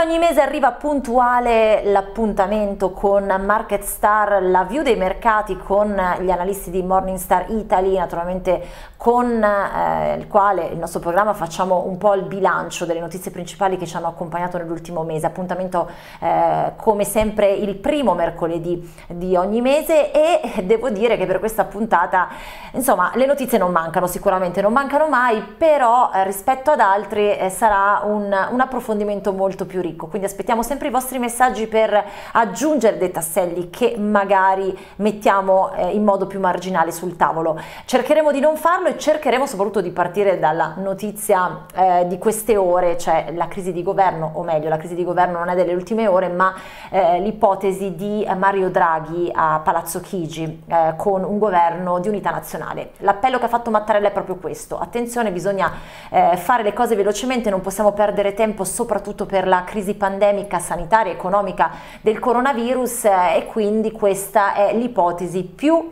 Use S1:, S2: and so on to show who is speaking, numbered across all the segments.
S1: ogni mese arriva puntuale l'appuntamento con Market Star, la view dei mercati con gli analisti di Morningstar Italy, naturalmente con il quale il nostro programma facciamo un po' il bilancio delle notizie principali che ci hanno accompagnato nell'ultimo mese. Appuntamento come sempre il primo mercoledì di ogni mese, e devo dire che per questa puntata insomma le notizie non mancano, sicuramente non mancano mai, però rispetto ad altri sarà un approfondimento molto più ricco, quindi aspettiamo sempre i vostri messaggi per aggiungere dei tasselli che magari mettiamo in modo più marginale sul tavolo. Cercheremo di non farlo e cercheremo soprattutto di partire dalla notizia di queste ore, cioè la crisi di governo, o meglio la crisi di governo non è delle ultime ore, ma l'ipotesi di Mario Draghi a Palazzo Chigi con un governo di unità nazionale. L'appello che ha fatto Mattarella è proprio questo: attenzione, bisogna fare le cose velocemente, non possiamo perdere tempo, soprattutto per la crisi pandemica, sanitaria, economica del coronavirus, e quindi questa è l'ipotesi più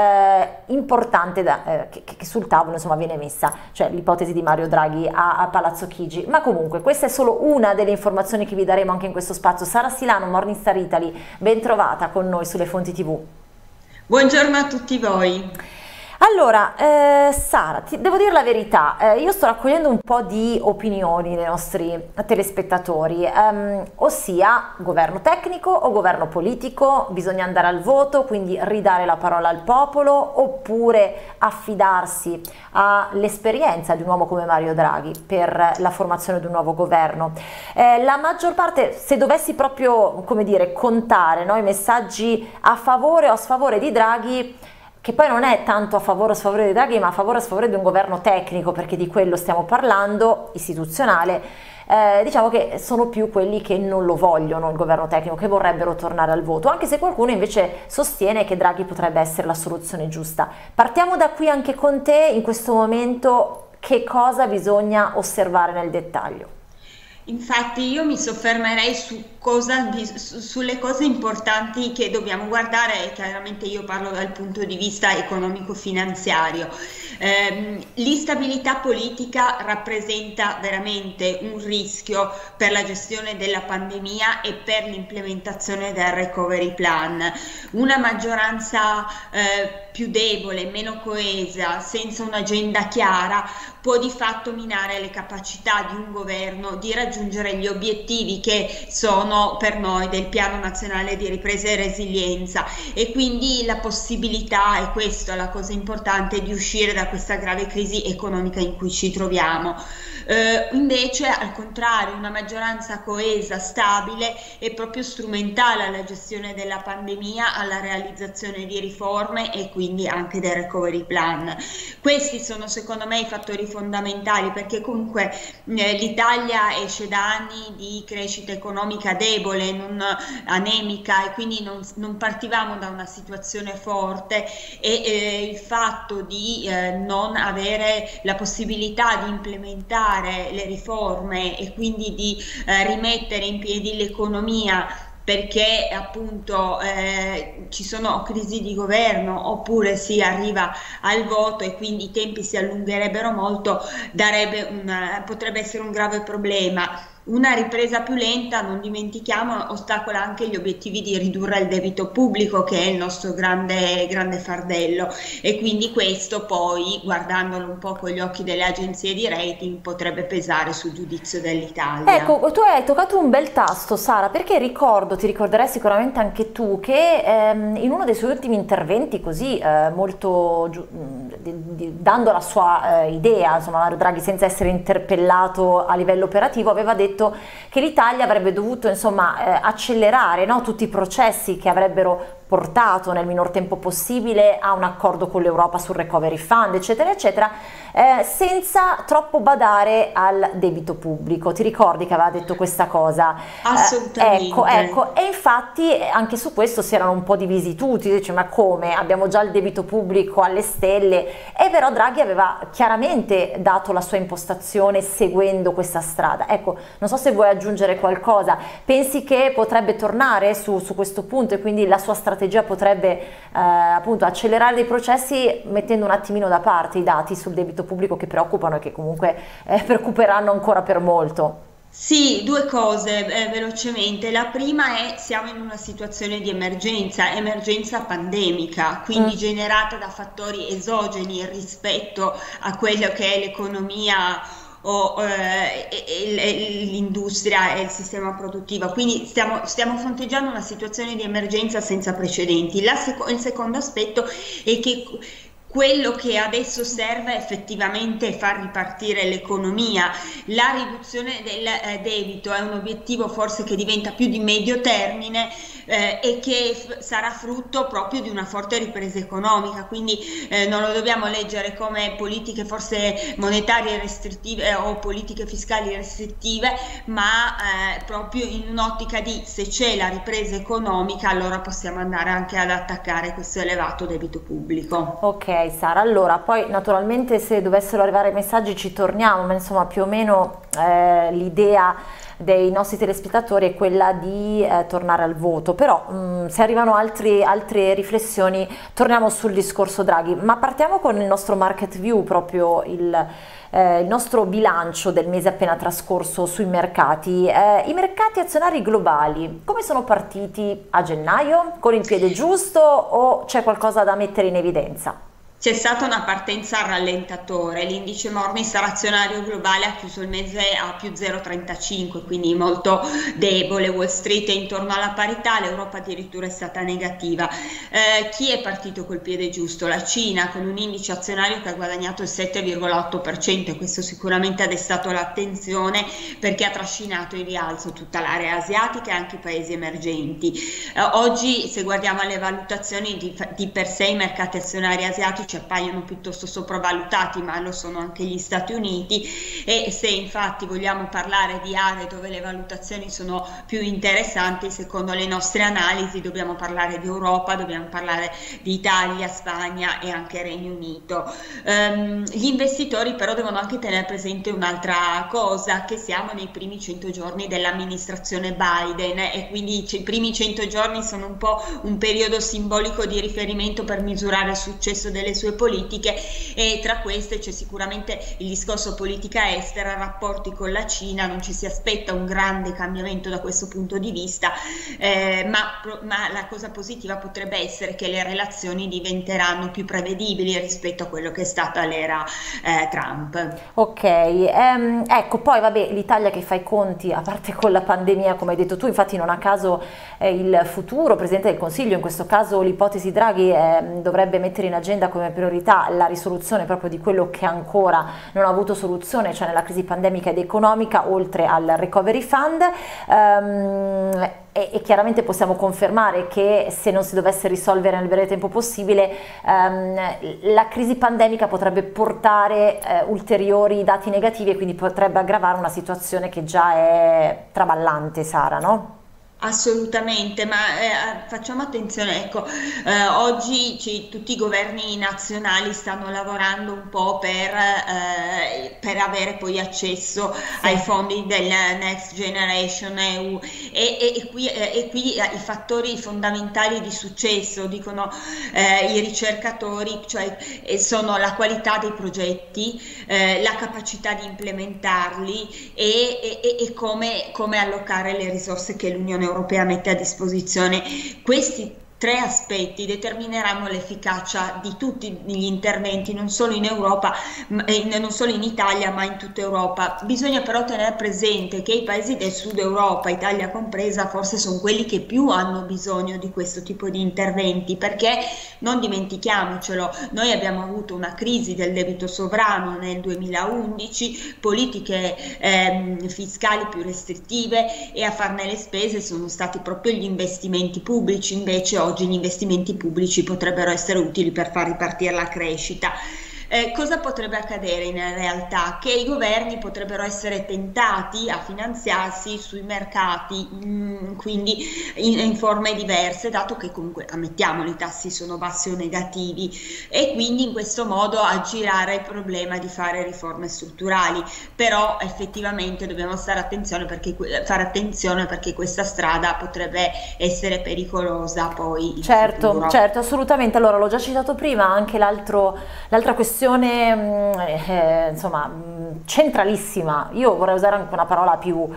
S1: importante che sul tavolo insomma viene messa, cioè l'ipotesi di Mario Draghi a Palazzo Chigi. Ma comunque questa è solo una delle informazioni che vi daremo anche in questo spazio. Sara Silano, Morningstar Italy, ben trovata con noi sulle fonti TV.
S2: Buongiorno a tutti voi.
S1: Allora, Sara, devo dire la verità, io sto raccogliendo un po' di opinioni dei nostri telespettatori, ossia governo tecnico o governo politico, bisogna andare al voto, quindi ridare la parola al popolo, oppure affidarsi all'esperienza di un uomo come Mario Draghi per la formazione di un nuovo governo. La maggior parte, se dovessi proprio, come dire, contare, no, i messaggi a favore o a sfavore di Draghi, che poi non è tanto a favore o a sfavore di Draghi, ma a favore o a sfavore di un governo tecnico, perché di quello stiamo parlando, istituzionale, diciamo che sono più quelli che non lo vogliono il governo tecnico, che vorrebbero tornare al voto, anche se qualcuno invece sostiene che Draghi potrebbe essere la soluzione giusta. Partiamo da qui anche con te, in questo momento che cosa bisogna osservare nel dettaglio?
S2: Infatti io mi soffermerei sulle cose importanti che dobbiamo guardare, e chiaramente io parlo dal punto di vista economico-finanziario. L'instabilità politica rappresenta veramente un rischio per la gestione della pandemia e per l'implementazione del recovery plan. Una maggioranza più debole, meno coesa, senza un'agenda chiara, può di fatto minare le capacità di un governo di raggiungere gli obiettivi che sono per noi del Piano Nazionale di Ripresa e Resilienza, e quindi la possibilità, e questa è la cosa importante, di uscire da questa grave crisi economica in cui ci troviamo. Invece, al contrario, una maggioranza coesa, stabile, è proprio strumentale alla gestione della pandemia, alla realizzazione di riforme e quindi anche del recovery plan. Questi sono secondo me i fattori fondamentali, perché comunque l'Italia esce da anni di crescita economica debole, non anemica, e quindi non partivamo da una situazione forte, e il fatto di non avere la possibilità di implementare le riforme e quindi di rimettere in piedi l'economia, perché appunto ci sono crisi di governo oppure si arriva al voto e quindi i tempi si allungherebbero molto, potrebbe essere un grave problema. Una ripresa più lenta, non dimentichiamo, ostacola anche gli obiettivi di ridurre il debito pubblico, che è il nostro grande fardello, e quindi questo poi, guardandolo un po' con gli occhi delle agenzie di rating, potrebbe pesare sul giudizio dell'Italia.
S1: Ecco, tu hai toccato un bel tasto, Sara, perché ti ricorderai sicuramente anche tu, che in uno dei suoi ultimi interventi, così molto dando la sua idea, insomma, Mario Draghi, senza essere interpellato a livello operativo, aveva detto che l'Italia avrebbe dovuto insomma accelerare, no, tutti i processi che avrebbero portato nel minor tempo possibile a un accordo con l'Europa sul recovery fund, eccetera eccetera, senza troppo badare al debito pubblico. Ti ricordi che aveva detto questa cosa?
S2: Assolutamente.
S1: Ecco, e infatti anche su questo si erano un po' divisi tutti, dice ma come, abbiamo già il debito pubblico alle stelle, e però Draghi aveva chiaramente dato la sua impostazione seguendo questa strada. Ecco, non so se vuoi aggiungere qualcosa, pensi che potrebbe tornare su questo punto, e quindi la sua strategia potrebbe appunto accelerare dei processi, mettendo un attimino da parte i dati sul debito pubblico che preoccupano e che comunque preoccuperanno ancora per molto?
S2: Sì, due cose velocemente. La prima è siamo in una situazione di emergenza, emergenza pandemica, quindi
S1: Mm.
S2: generata da fattori esogeni rispetto a quello che è l'economia o l'industria e il sistema produttivo. Quindi stiamo fronteggiando una situazione di emergenza senza precedenti. Il secondo aspetto è che quello che adesso serve effettivamente è far ripartire l'economia. La riduzione del debito è un obiettivo forse che diventa più di medio termine e che sarà frutto proprio di una forte ripresa economica, quindi non lo dobbiamo leggere come politiche forse monetarie restrittive o politiche fiscali restrittive, ma proprio in un'ottica di se c'è la ripresa economica allora possiamo andare anche ad attaccare questo elevato debito pubblico.
S1: Ok Sara, allora poi naturalmente se dovessero arrivare messaggi ci torniamo, ma insomma più o meno l'idea dei nostri telespettatori è quella di tornare al voto, però se arrivano altre riflessioni torniamo sul discorso Draghi, ma partiamo con il nostro market view, proprio il nostro bilancio del mese appena trascorso sui mercati. I mercati azionari globali come sono partiti a gennaio? Con il piede giusto o c'è qualcosa da mettere in evidenza?
S2: C'è stata una partenza a rallentatore, l'indice Morningstar azionario globale ha chiuso il mese a più 0,35, quindi molto debole. Wall Street è intorno alla parità, l'Europa addirittura è stata negativa. Chi è partito col piede giusto? La Cina, con un indice azionario che ha guadagnato il 7,8%, e questo sicuramente ha destato l'attenzione perché ha trascinato in rialzo tutta l'area asiatica e anche i paesi emergenti. Oggi, se guardiamo alle valutazioni di per sé, i mercati azionari asiatici ci appaiono piuttosto sopravvalutati, ma lo sono anche gli Stati Uniti, e se infatti vogliamo parlare di aree dove le valutazioni sono più interessanti, secondo le nostre analisi dobbiamo parlare di Europa, dobbiamo parlare di Italia, Spagna e anche Regno Unito. Gli investitori però devono anche tenere presente un'altra cosa, che siamo nei primi 100 giorni dell'amministrazione Biden e quindi i primi 100 giorni sono un po' un periodo simbolico di riferimento per misurare il successo delle sue politiche, e tra queste c'è sicuramente il discorso politica estera, rapporti con la Cina. Non ci si aspetta un grande cambiamento da questo punto di vista, ma la cosa positiva potrebbe essere che le relazioni diventeranno più prevedibili rispetto a quello che è stata l'era Trump.
S1: Ok, ecco, poi vabbè, l'Italia che fa i conti, a parte con la pandemia, come hai detto tu, infatti non a caso il futuro Presidente del Consiglio, in questo caso l'ipotesi Draghi, dovrebbe mettere in agenda come priorità la risoluzione proprio di quello che ancora non ha avuto soluzione, cioè nella crisi pandemica ed economica, oltre al Recovery Fund. E chiaramente possiamo confermare che se non si dovesse risolvere nel breve tempo possibile, la crisi pandemica potrebbe portare ulteriori dati negativi e quindi potrebbe aggravare una situazione che già è traballante, Sara, no?
S2: Assolutamente, ma facciamo attenzione, ecco, oggi tutti i governi nazionali stanno lavorando un po' per avere poi accesso ai
S1: Sì.
S2: fondi del Next Generation EU, e qui i fattori fondamentali di successo, dicono i ricercatori, cioè sono la qualità dei progetti, la capacità di implementarli e come allocare le risorse che l'Unione Europea mette a disposizione. Questi tre aspetti determineranno l'efficacia di tutti gli interventi, non solo in Europa, non solo in Italia, ma in tutta Europa. Bisogna però tenere presente che i paesi del sud Europa, Italia compresa, forse sono quelli che più hanno bisogno di questo tipo di interventi, perché non dimentichiamocelo, noi abbiamo avuto una crisi del debito sovrano nel 2011, politiche fiscali più restrittive, e a farne le spese sono stati proprio gli investimenti pubblici. Invece oggi gli investimenti pubblici potrebbero essere utili per far ripartire la crescita. Cosa potrebbe accadere in realtà? Che i governi potrebbero essere tentati a finanziarsi sui mercati, quindi in forme diverse, dato che comunque, ammettiamolo, i tassi sono bassi o negativi, e quindi in questo modo aggirare il problema di fare riforme strutturali. Però effettivamente dobbiamo fare attenzione perché questa strada potrebbe essere pericolosa poi in
S1: Certo,
S2: futuro.
S1: certo, assolutamente. Allora, l'ho già citato prima, anche l'altra questione, insomma, centralissima, io vorrei usare anche una parola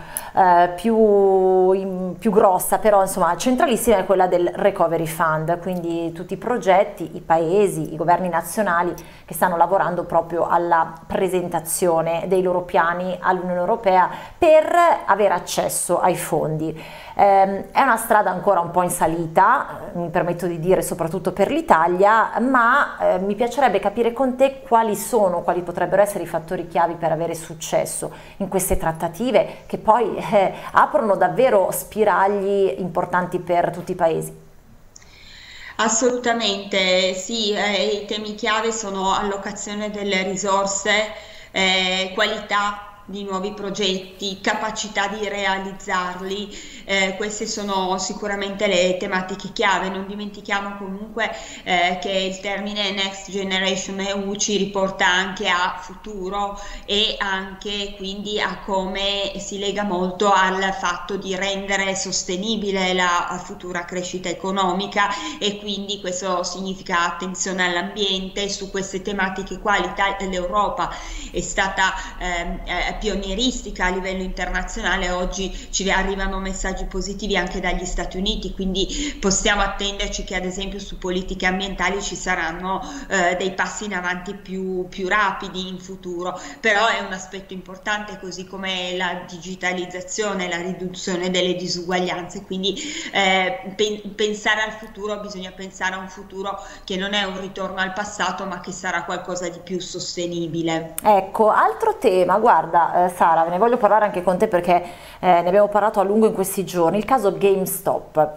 S1: più grossa, però insomma centralissima, è quella del Recovery Fund, quindi tutti i progetti, i paesi, i governi nazionali che stanno lavorando proprio alla presentazione dei loro piani all'Unione Europea per avere accesso ai fondi. È una strada ancora un po' in salita, mi permetto di dire, soprattutto per l'Italia, ma mi piacerebbe capire con te quali potrebbero essere i fattori chiavi per avere successo in queste trattative che poi aprono davvero spiragli importanti per tutti i paesi.
S2: Assolutamente, sì, i temi chiave sono allocazione delle risorse, qualità di nuovi progetti, capacità di realizzarli, queste sono sicuramente le tematiche chiave. Non dimentichiamo comunque che il termine Next Generation EU ci riporta anche a futuro e anche quindi a come si lega molto al fatto di rendere sostenibile la futura crescita economica, e quindi questo significa attenzione all'ambiente. Su queste tematiche qua l'Europa è stata pionieristica a livello internazionale. Oggi ci arrivano messaggi positivi anche dagli Stati Uniti, quindi possiamo attenderci che ad esempio su politiche ambientali ci saranno dei passi in avanti più rapidi in futuro. Però è un aspetto importante, così come la digitalizzazione, la riduzione delle disuguaglianze, quindi pensare al futuro, bisogna pensare a un futuro che non è un ritorno al passato, ma che sarà qualcosa di più sostenibile.
S1: Ecco, altro tema, guarda Sara, ve ne voglio parlare anche con te perché ne abbiamo parlato a lungo in questi giorni, il caso GameStop.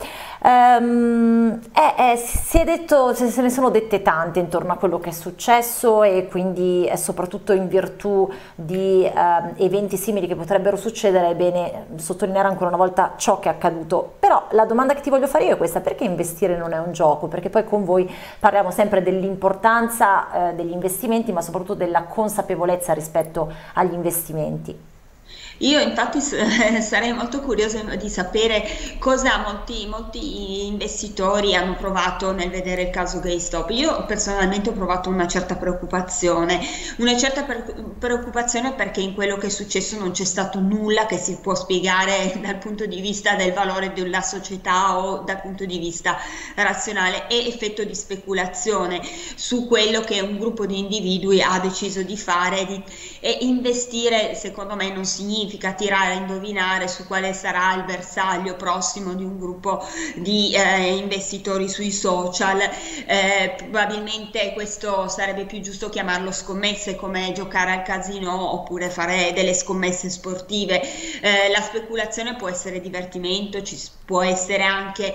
S1: Si è detto, se ne sono dette tante intorno a quello che è successo, e quindi soprattutto in virtù di eventi simili che potrebbero succedere è bene sottolineare ancora una volta ciò che è accaduto. Però la domanda che ti voglio fare io è questa: perché investire non è un gioco? Perché poi con voi parliamo sempre dell'importanza degli investimenti, ma soprattutto della consapevolezza rispetto agli investimenti.
S2: Io infatti sarei molto curiosa di sapere cosa molti investitori hanno provato nel vedere il caso GameStop. Io personalmente ho provato una certa preoccupazione perché in quello che è successo non c'è stato nulla che si può spiegare dal punto di vista del valore della società o dal punto di vista razionale. È effetto di speculazione su quello che un gruppo di individui ha deciso di fare, e investire secondo me non significa tirare a indovinare su quale sarà il bersaglio prossimo di un gruppo di investitori sui social. Probabilmente questo sarebbe più giusto chiamarlo scommesse, come giocare al casino oppure fare delle scommesse sportive. La speculazione può essere divertimento, ci può essere anche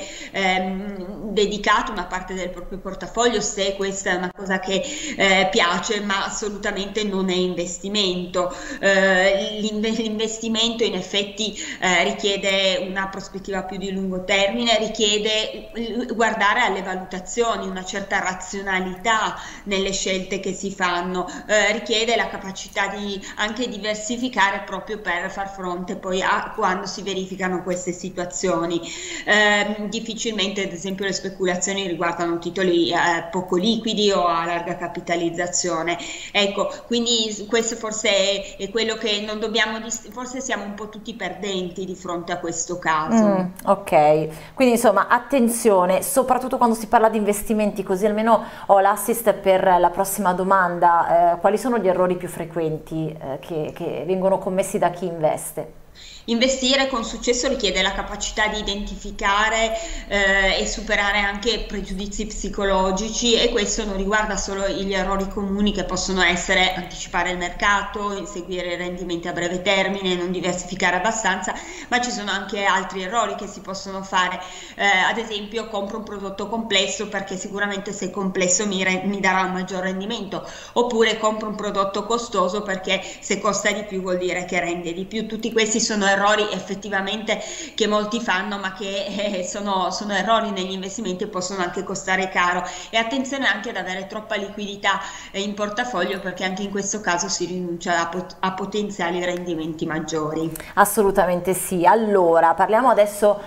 S2: dedicato una parte del proprio portafoglio, se questa è una cosa che piace, ma assolutamente non è investimento. L'investimento in effetti richiede una prospettiva più di lungo termine, richiede guardare alle valutazioni, una certa razionalità nelle scelte che si fanno, richiede la capacità di anche diversificare proprio per far fronte poi a quando si verificano queste situazioni. Difficilmente ad esempio le speculazioni riguardano titoli poco liquidi o a larga capitalizzazione. Ecco, quindi questo forse è quello che non dobbiamo, forse siamo un po' tutti perdenti di fronte a questo caso.
S1: Ok, quindi insomma attenzione, soprattutto quando si parla di investimenti, così almeno ho l'assist per la prossima domanda. Quali sono gli errori più frequenti che vengono commessi da chi investe?
S2: Investire con successo richiede la capacità di identificare e superare anche pregiudizi psicologici, e questo non riguarda solo gli errori comuni che possono essere anticipare il mercato, inseguire rendimenti a breve termine, non diversificare abbastanza, ma ci sono anche altri errori che si possono fare. Ad esempio, compro un prodotto complesso perché sicuramente se è complesso mi darà un maggior rendimento, oppure compro un prodotto costoso perché se costa di più vuol dire che rende di più. Tutti questi sono errori effettivamente che molti fanno, ma che sono errori negli investimenti e possono anche costare caro. E attenzione anche ad avere troppa liquidità in portafoglio, perché anche in questo caso si rinuncia a potenziali rendimenti maggiori.
S1: Assolutamente sì. Allora, parliamo adesso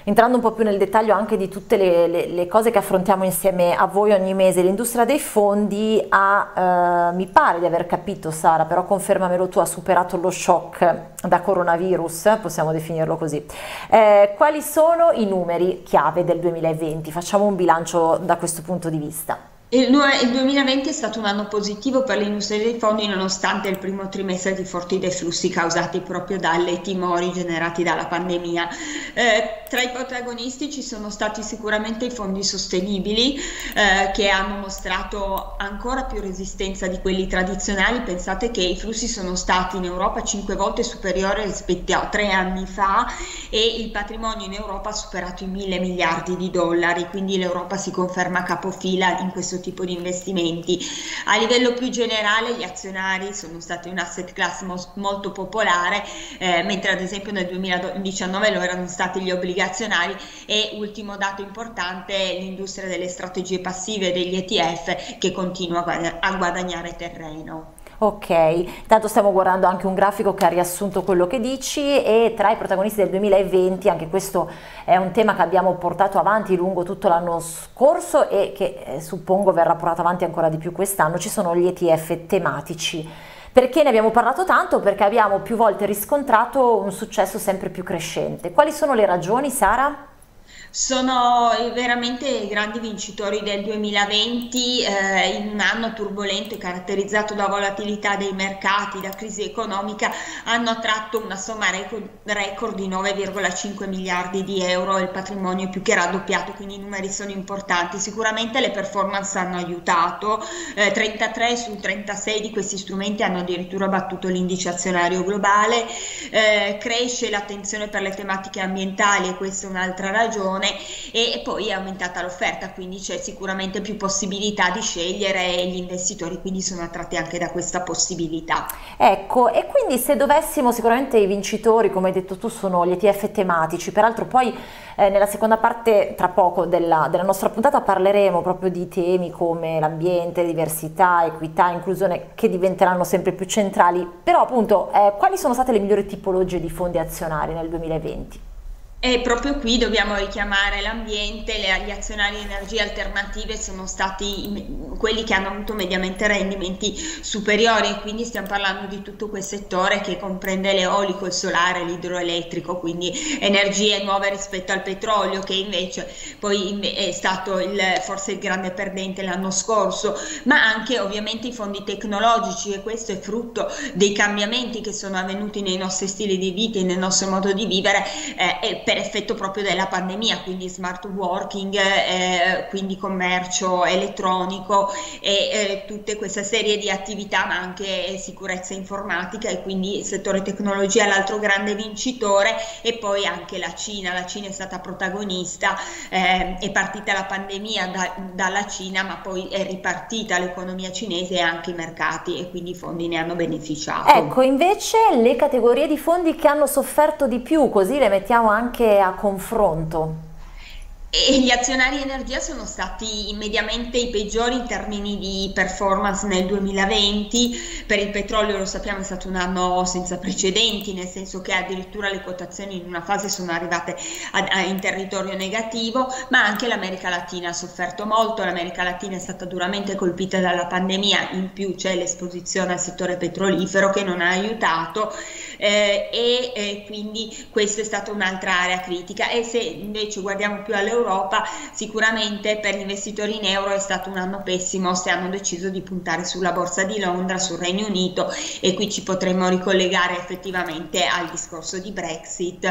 S1: entrando un po' più nel dettaglio anche di tutte le cose che affrontiamo insieme a voi ogni mese, l'industria dei fondi ha, mi pare di aver capito Sara, però confermamelo tu, ha superato lo shock da coronavirus, possiamo definirlo così. Quali sono i numeri chiave del 2020? Facciamo un bilancio da questo punto di vista.
S2: Il 2020 è stato un anno positivo per l'industria dei fondi nonostante il primo trimestre di forti deflussi causati proprio dalle timori generati dalla pandemia. Tra i protagonisti ci sono stati sicuramente i fondi sostenibili che hanno mostrato ancora più resistenza di quelli tradizionali. Pensate che i flussi sono stati in Europa 5 volte superiori rispetto a 3 anni fa e il patrimonio in Europa ha superato i 1.000 miliardi di dollari, quindi l'Europa si conferma capofila in questo tipo di investimenti. A livello più generale gli azionari sono stati un asset class molto popolare, mentre ad esempio nel 2019 lo erano stati gli obbligazionari e ultimo dato importante l'industria delle strategie passive degli ETF che continua a guadagnare terreno.
S1: Ok, intanto stiamo guardando anche un grafico che ha riassunto quello che dici e tra i protagonisti del 2020, anche questo è un tema che abbiamo portato avanti lungo tutto l'anno scorso e che suppongo verrà portato avanti ancora di più quest'anno, ci sono gli ETF tematici. Perché ne abbiamo parlato tanto? Perché abbiamo più volte riscontrato un successo sempre più crescente. Quali sono le ragioni, Sara?
S2: Sono veramente i grandi vincitori del 2020, in un anno turbolento e caratterizzato da volatilità dei mercati, da crisi economica, hanno attratto una somma record di 9,5 miliardi di euro, il patrimonio è più che raddoppiato, quindi i numeri sono importanti. Sicuramente le performance hanno aiutato, 33 su 36 di questi strumenti hanno addirittura battuto l'indice azionario globale, cresce l'attenzione per le tematiche ambientali e questa è un'altra ragione. E poi è aumentata l'offerta, quindi c'è sicuramente più possibilità di scegliere e gli investitori quindi sono attratti anche da questa possibilità.
S1: Ecco, e quindi se dovessimo, sicuramente i vincitori, come hai detto tu, sono gli ETF tematici, peraltro poi nella seconda parte, tra poco, della nostra puntata parleremo proprio di temi come l'ambiente, diversità, equità, inclusione, che diventeranno sempre più centrali, però appunto quali sono state le migliori tipologie di fondi azionari nel 2020?
S2: E proprio qui dobbiamo richiamare l'ambiente, gli azionari di energie alternative sono stati quelli che hanno avuto mediamente rendimenti superiori e quindi stiamo parlando di tutto quel settore che comprende l'eolico, il solare, l'idroelettrico, quindi energie nuove rispetto al petrolio che invece poi è stato forse il grande perdente l'anno scorso, ma anche ovviamente i fondi tecnologici e questo è frutto dei cambiamenti che sono avvenuti nei nostri stili di vita e nel nostro modo di vivere per effetto proprio della pandemia, quindi smart working, quindi commercio elettronico e tutta questa serie di attività, ma anche sicurezza informatica e quindi il settore tecnologia l'altro grande vincitore e poi anche la Cina è stata protagonista, è partita la pandemia dalla Cina ma poi è ripartita l'economia cinese e anche i mercati e quindi i fondi ne hanno beneficiato.
S1: Ecco, invece le categorie di fondi che hanno sofferto di più, così le mettiamo anche a confronto.
S2: E gli azionari energia sono stati mediamente i peggiori in termini di performance nel 2020, per il petrolio lo sappiamo è stato un anno senza precedenti, nel senso che addirittura le quotazioni in una fase sono arrivate in territorio negativo, ma anche l'America Latina ha sofferto molto, l'America Latina è stata duramente colpita dalla pandemia, in più c'è l'esposizione al settore petrolifero che non ha aiutato e quindi questa è stata un'altra area critica e se invece guardiamo più all'Europa sicuramente per gli investitori in euro è stato un anno pessimo se hanno deciso di puntare sulla borsa di Londra, sul Regno Unito e qui ci potremmo ricollegare effettivamente al discorso di Brexit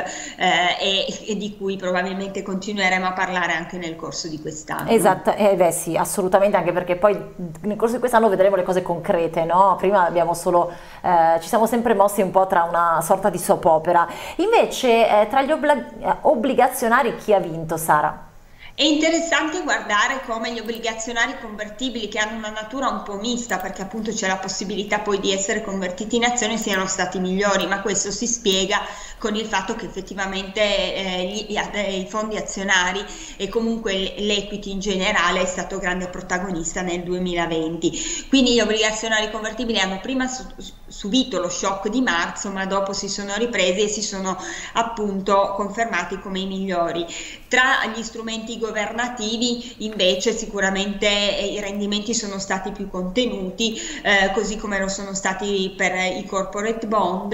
S2: e di cui probabilmente continueremo a parlare anche nel corso di quest'anno.
S1: Esatto, beh sì, assolutamente, anche perché poi nel corso di quest'anno vedremo le cose concrete, no? Prima abbiamo solo, ci siamo sempre mossi un po' tra una sorta di soap opera. Invece tra gli obbligazionari chi ha vinto, Sara?
S2: È interessante guardare come gli obbligazionari convertibili, che hanno una natura un po' mista, perché appunto c'è la possibilità poi di essere convertiti in azioni, siano stati migliori, ma questo si spiega con il fatto che effettivamente i fondi azionari e comunque l'equity in generale è stato grande protagonista nel 2020. Quindi gli obbligazionari convertibili hanno prima subito lo shock di marzo, ma dopo si sono ripresi e si sono appunto confermati come i migliori. Tra gli strumenti governativi invece sicuramente i rendimenti sono stati più contenuti, così come lo sono stati per i corporate bond,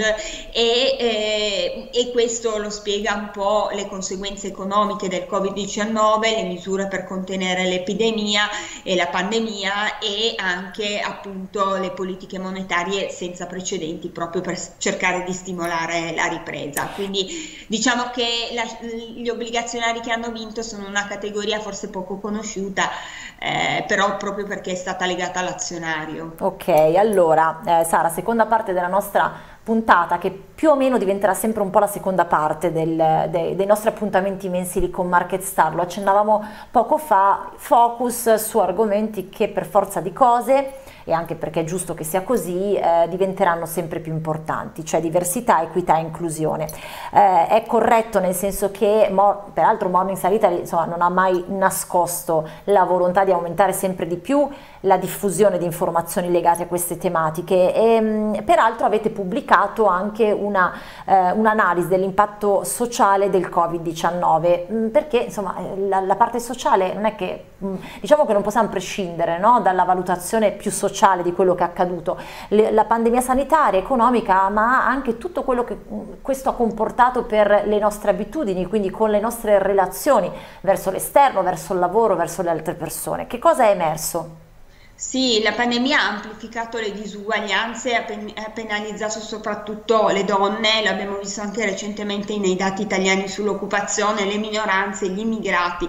S2: e questo lo spiega un po' le conseguenze economiche del Covid-19, le misure per contenere l'epidemia e la pandemia, e anche appunto le politiche monetarie senza precedenti proprio per cercare di stimolare la ripresa. Quindi diciamo che gli obbligazionari che hanno vinto sono una categoria forse poco conosciuta, però proprio perché è stata legata all'azionario.
S1: Ok, allora Sara, seconda parte della nostra puntata, che più o meno diventerà sempre un po' la seconda parte dei nostri appuntamenti mensili con MarketStar. Lo accennavamo poco fa, focus su argomenti che per forza di cose, e anche perché è giusto che sia così, diventeranno sempre più importanti, cioè diversità, equità e inclusione. È corretto, nel senso che peraltro Morningstar Italy, insomma, non ha mai nascosto la volontà di aumentare sempre di più la diffusione di informazioni legate a queste tematiche, e peraltro avete pubblicato anche un'analisi dell'impatto sociale del Covid-19, perché insomma la parte sociale non è che, diciamo che non possiamo prescindere, no, dalla valutazione più sociale di quello che è accaduto, la pandemia sanitaria, economica, ma anche tutto quello che questo ha comportato per le nostre abitudini, quindi con le nostre relazioni verso l'esterno, verso il lavoro, verso le altre persone. Che cosa è emerso?
S2: Sì, la pandemia ha amplificato le disuguaglianze, ha penalizzato soprattutto le donne, l'abbiamo visto anche recentemente nei dati italiani sull'occupazione, le minoranze, gli immigrati,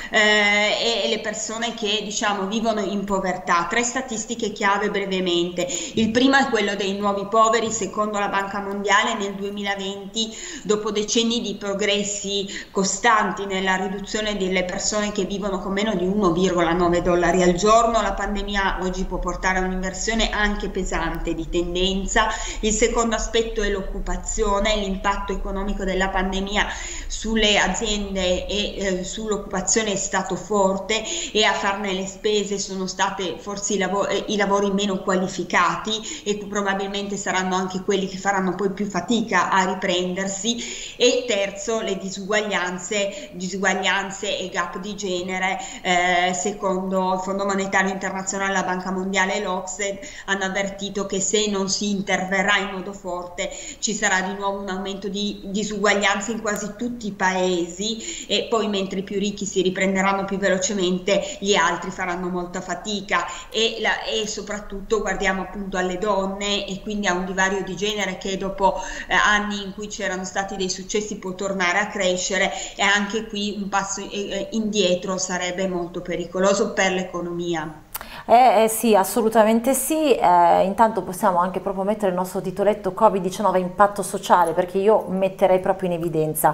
S2: e le persone che diciamo vivono in povertà. Tre statistiche chiave brevemente. Il primo è quello dei nuovi poveri. Secondo la Banca Mondiale nel 2020, dopo decenni di progressi costanti nella riduzione delle persone che vivono con meno di 1,9 dollari al giorno, la pandemia oggi può portare a un'inversione anche pesante di tendenza. Il secondo aspetto è l'occupazione, l'impatto economico della pandemia sulle aziende e sull'occupazione è stato forte, e a farne le spese sono state forse i lavori meno qualificati, e probabilmente saranno anche quelli che faranno poi più fatica a riprendersi. E terzo, le disuguaglianze e gap di genere. Secondo il Fondo Monetario Internazionale, la Banca Mondiale e l'Ocse hanno avvertito che se non si interverrà in modo forte ci sarà di nuovo un aumento di disuguaglianze in quasi tutti i paesi, e poi mentre i più ricchi si riprenderanno più velocemente, gli altri faranno molta fatica, e soprattutto guardiamo appunto alle donne, e quindi a un divario di genere che dopo anni in cui c'erano stati dei successi può tornare a crescere, e anche qui un passo indietro sarebbe molto pericoloso per l'economia.
S1: Sì, assolutamente sì. Intanto possiamo anche proprio mettere il nostro titoletto Covid-19 impatto sociale, perché io metterei proprio in evidenza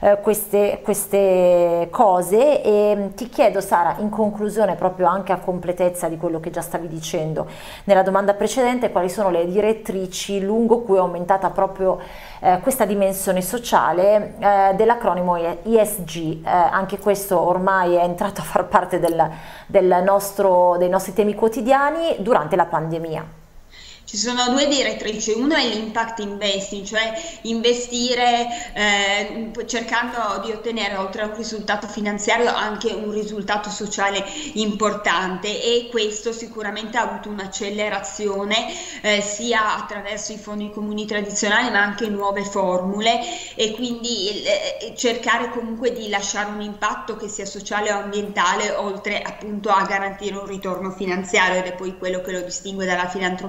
S1: queste cose, e ti chiedo, Sara, in conclusione, proprio anche a completezza di quello che già stavi dicendo nella domanda precedente, quali sono le direttrici lungo cui è aumentata proprio questa dimensione sociale dell'acronimo ESG. Anche questo ormai è entrato a far parte dei nostri temi quotidiani durante la pandemia.
S2: Ci sono due direttrici, uno è l'impact investing, cioè investire cercando di ottenere oltre a un risultato finanziario anche un risultato sociale importante, e questo sicuramente ha avuto un'accelerazione sia attraverso i fondi comuni tradizionali ma anche nuove formule, e quindi cercare comunque di lasciare un impatto che sia sociale o ambientale, oltre appunto a garantire un ritorno finanziario, ed è poi quello che lo distingue dalla filantropia. L'altro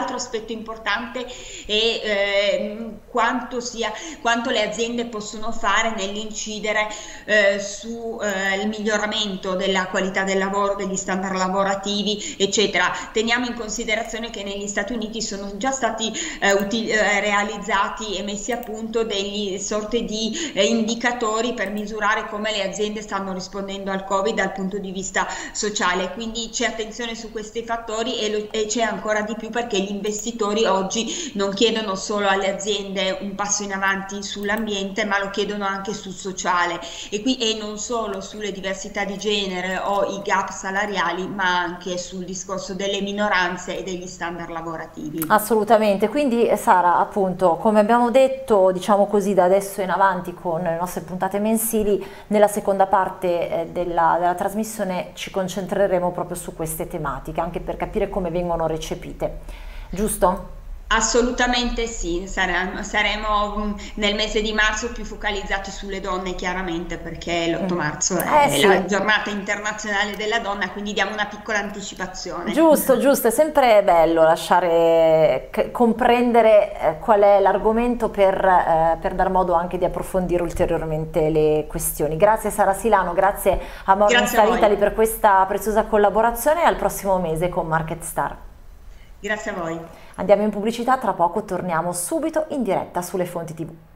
S2: L'altro aspetto importante è quanto le aziende possono fare nell'incidere sul miglioramento della qualità del lavoro, degli standard lavorativi, eccetera. Teniamo in considerazione che negli Stati Uniti sono già stati realizzati e messi a punto degli sorte di indicatori per misurare come le aziende stanno rispondendo al Covid dal punto di vista sociale, quindi c'è attenzione su questi fattori e c'è ancora di più perché gli investitori oggi non chiedono solo alle aziende un passo in avanti sull'ambiente, ma lo chiedono anche sul sociale e non solo sulle diversità di genere o i gap salariali, ma anche sul discorso delle minoranze e degli standard lavorativi.
S1: Assolutamente, quindi Sara, appunto, come abbiamo detto, diciamo così, da adesso in avanti con le nostre puntate mensili, nella seconda parte della trasmissione ci concentreremo proprio su queste tematiche, anche per capire come vengono recepite, giusto?
S2: Assolutamente sì, saremo nel mese di marzo più focalizzati sulle donne, chiaramente, perché l'8 marzo è
S1: sì,
S2: la giornata internazionale della donna, quindi diamo una piccola anticipazione.
S1: Giusto, giusto, è sempre bello lasciare comprendere qual è l'argomento per dar modo anche di approfondire ulteriormente le questioni. Grazie Sara Silano, grazie a Morningstar Italy per questa preziosa collaborazione e al prossimo mese con Market Star.
S2: Grazie a voi.
S1: Andiamo in pubblicità, tra poco torniamo subito in diretta sulle Fonti TV.